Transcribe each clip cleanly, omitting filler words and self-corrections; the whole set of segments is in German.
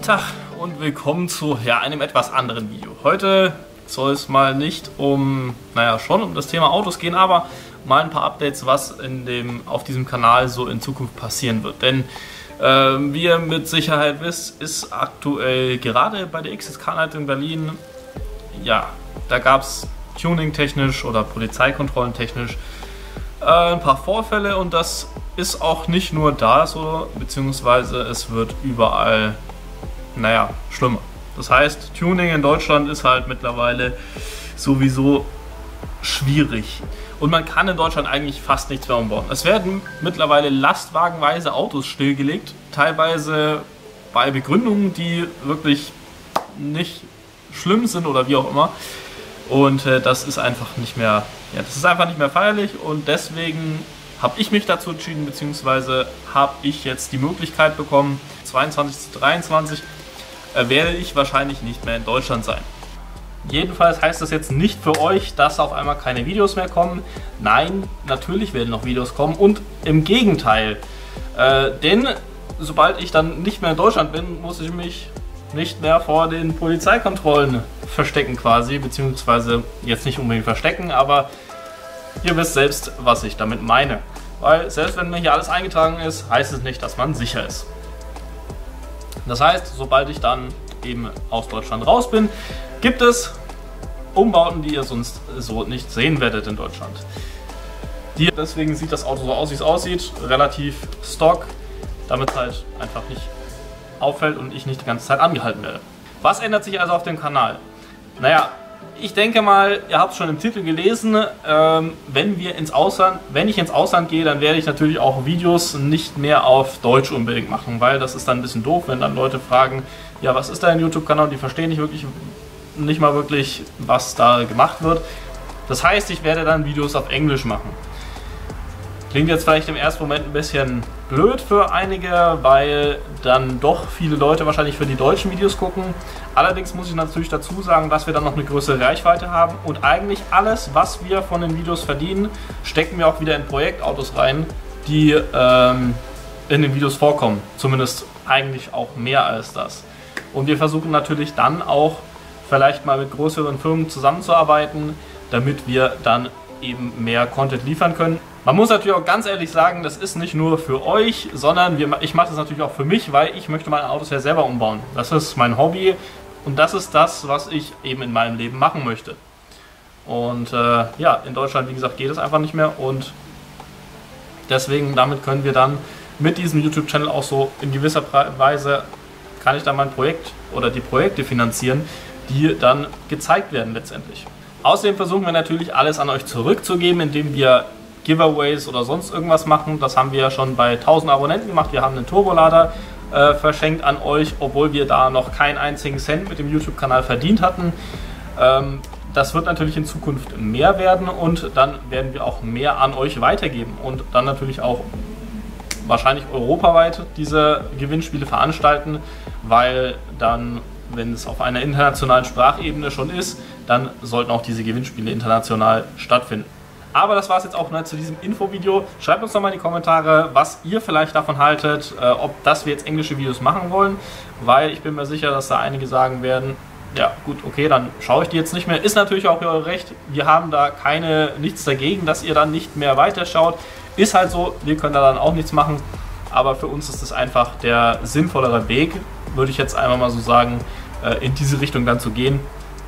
Tag und willkommen zu einem etwas anderen Video. Heute soll es mal nicht schon um das Thema Autos gehen, aber mal ein paar Updates, was auf diesem Kanal so in Zukunft passieren wird. Denn wie ihr mit Sicherheit wisst, ist aktuell gerade bei der XSK Night in Berlin, da gab es tuning-technisch oder polizeikontrollentechnisch ein paar Vorfälle, und das ist auch nicht nur da so, beziehungsweise es wird überall schlimmer. Das heißt, Tuning in Deutschland ist halt mittlerweile sowieso schwierig. Und man kann in Deutschland eigentlich fast nichts mehr umbauen. Es werden mittlerweile lastwagenweise Autos stillgelegt, teilweise bei Begründungen, die wirklich nicht schlimm sind oder wie auch immer. Und das ist einfach nicht mehr, feierlich, und deswegen habe ich mich dazu entschieden, beziehungsweise habe ich jetzt die Möglichkeit bekommen, 22 zu 23 werde ich wahrscheinlich nicht mehr in Deutschland sein. Jedenfalls heißt das jetzt nicht für euch, dass auf einmal keine Videos mehr kommen. Nein, natürlich werden noch Videos kommen, und im Gegenteil. Denn sobald ich dann nicht mehr in Deutschland bin, muss ich mich nicht mehr vor den Polizeikontrollen verstecken quasi, beziehungsweise jetzt nicht unbedingt verstecken, aber ihr wisst selbst, was ich damit meine. Weil selbst wenn hier alles eingetragen ist, heißt es nicht, dass man sicher ist. Das heißt, sobald ich dann eben aus Deutschland raus bin, gibt es Umbauten, die ihr sonst so nicht sehen werdet in Deutschland. Deswegen sieht das Auto so aus, wie es aussieht, relativ stock, damit es halt einfach nicht auffällt und ich nicht die ganze Zeit angehalten werde. Was ändert sich also auf dem Kanal? Ich denke mal, ihr habt es schon im Titel gelesen, wenn ich ins Ausland gehe, dann werde ich natürlich auch Videos nicht mehr auf Deutsch unbedingt machen, weil das ist dann ein bisschen doof, wenn dann Leute fragen, ja, was ist da ein YouTube-Kanal, die verstehen nicht mal wirklich, was da gemacht wird. Das heißt, ich werde dann Videos auf Englisch machen. Klingt jetzt vielleicht im ersten Moment ein bisschen blöd für einige, weil dann doch viele Leute wahrscheinlich für die deutschen Videos gucken. Allerdings muss ich natürlich dazu sagen, dass wir dann noch eine größere Reichweite haben, und eigentlich alles, was wir von den Videos verdienen, stecken wir auch wieder in Projektautos rein, die in den Videos vorkommen. Zumindest eigentlich auch mehr als das. Und wir versuchen natürlich dann auch vielleicht mal mit größeren Firmen zusammenzuarbeiten, damit wir dann eben mehr Content liefern können. Man muss natürlich auch ganz ehrlich sagen, das ist nicht nur für euch, sondern ich mache das natürlich auch für mich, weil ich möchte meine Autos ja selber umbauen. Das ist mein Hobby, und das ist das, was ich eben in meinem Leben machen möchte. Und in Deutschland, wie gesagt, geht es einfach nicht mehr, und deswegen damit können wir dann mit diesem YouTube-Channel auch so in gewisser Weise, kann ich dann mein Projekt oder die Projekte finanzieren, die dann gezeigt werden letztendlich. Außerdem versuchen wir natürlich alles an euch zurückzugeben, indem wir Giveaways oder sonst irgendwas machen. Das haben wir ja schon bei 1000 Abonnenten gemacht. Wir haben einen Turbolader verschenkt an euch, obwohl wir da noch keinen einzigen Cent mit dem YouTube-Kanal verdient hatten. Das wird natürlich in Zukunft mehr werden, und dann werden wir auch mehr an euch weitergeben und dann natürlich auch wahrscheinlich europaweit diese Gewinnspiele veranstalten, weil dann, wenn es auf einer internationalen Sprachebene schon ist, dann sollten auch diese Gewinnspiele international stattfinden. Aber das war es jetzt auch zu diesem Infovideo. Schreibt uns doch mal in die Kommentare, was ihr vielleicht davon haltet, ob wir jetzt englische Videos machen wollen, weil ich bin mir sicher, dass da einige sagen werden, ja gut, okay, dann schaue ich die jetzt nicht mehr. Ist natürlich auch euer Recht, wir haben da nichts dagegen, dass ihr dann nicht mehr weiterschaut. Ist halt so, wir können da dann auch nichts machen, aber für uns ist das einfach der sinnvollere Weg, würde ich jetzt einfach mal so sagen, in diese Richtung dann zu gehen,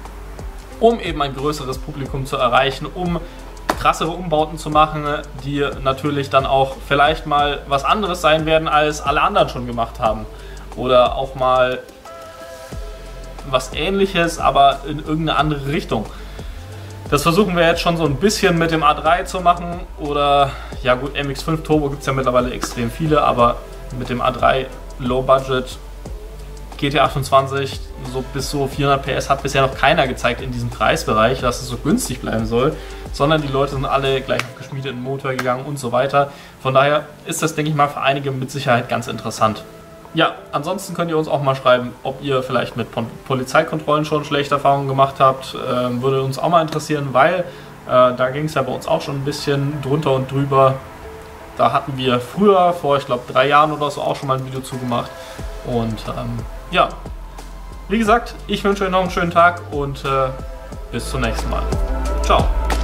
um eben ein größeres Publikum zu erreichen, um krassere Umbauten zu machen, die natürlich dann auch vielleicht mal was anderes sein werden, als alle anderen schon gemacht haben. Oder auch mal was Ähnliches, aber in irgendeine andere Richtung. Das versuchen wir jetzt schon so ein bisschen mit dem A3 zu machen. Oder, ja gut, MX-5 Turbo gibt es ja mittlerweile extrem viele, aber mit dem A3 Low Budget GT28 so bis so 400 PS hat bisher noch keiner gezeigt in diesem Preisbereich, dass es so günstig bleiben soll, sondern die Leute sind alle gleich auf geschmiedeten Motor gegangen und so weiter. Von daher ist das, denke ich mal, für einige mit Sicherheit ganz interessant. Ja, ansonsten könnt ihr uns auch mal schreiben, ob ihr vielleicht mit Polizeikontrollen schon schlechte Erfahrungen gemacht habt. Würde uns auch mal interessieren, weil da ging es ja bei uns auch schon ein bisschen drunter und drüber. Da hatten wir früher, vor ich glaube 3 Jahren oder so, auch schon mal ein Video zu gemacht. Und ja, wie gesagt, ich wünsche euch noch einen schönen Tag und bis zum nächsten Mal. Ciao.